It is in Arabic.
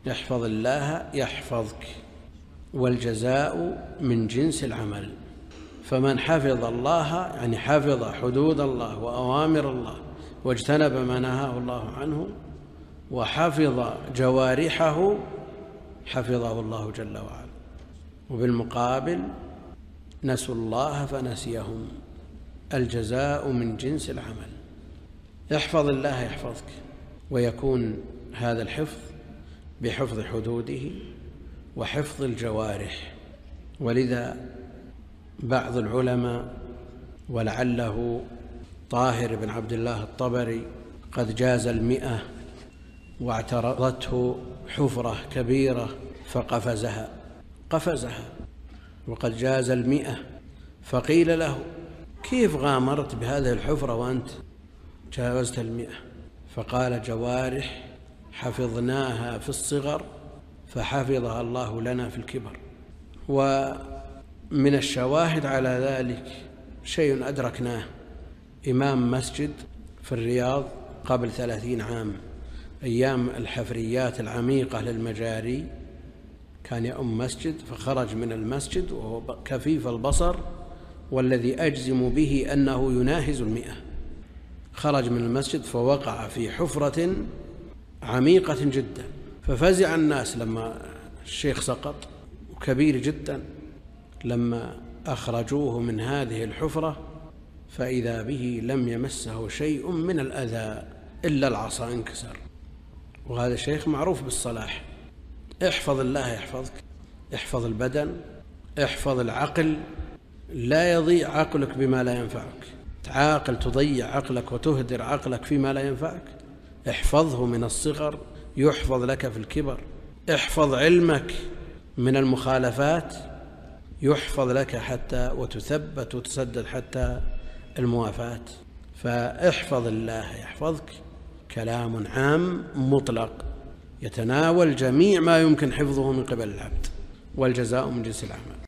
احفظ الله يحفظك، والجزاء من جنس العمل. فمن حفظ الله يعني حفظ حدود الله وأوامر الله واجتنب ما نهاه الله عنه وحفظ جوارحه حفظه الله جل وعلا. وبالمقابل نسوا الله فنسيهم، الجزاء من جنس العمل. احفظ الله يحفظك، ويكون هذا الحفظ بحفظ حدوده وحفظ الجوارح. ولذا بعض العلماء ولعله طاهر بن عبد الله الطبري قد جاز 100 واعترضته حفرة كبيرة فقفزها، وقد جاز 100. فقيل له: كيف غامرت بهذه الحفرة وأنت جاوزت 100؟ فقال: جوارح حفظناها في الصغر فحفظها الله لنا في الكبر. ومن الشواهد على ذلك شيء أدركناه. إمام مسجد في الرياض قبل 30 عام أيام الحفريات العميقة للمجاري، كان يؤم مسجد، فخرج من المسجد وهو كفيف البصر والذي أجزم به أنه يناهز 100. خرج من المسجد فوقع في حفرة عميقة جدا، ففزع الناس لما الشيخ سقط، وكبير جدا. لما أخرجوه من هذه الحفرة فإذا به لم يمسه شيء من الأذى إلا العصا انكسر. وهذا الشيخ معروف بالصلاح. احفظ الله يحفظك، احفظ البدن، احفظ العقل، لا يضيع عقلك بما لا ينفعك. تعاقل تضيع عقلك وتهدر عقلك فيما لا ينفعك، احفظه من الصغر يحفظ لك في الكبر. احفظ علمك من المخالفات يحفظ لك حتى وتثبت وتسدد حتى الموافاة. فاحفظ الله يحفظك كلام عام مطلق يتناول جميع ما يمكن حفظه من قبل العبد، والجزاء من جنس العمل.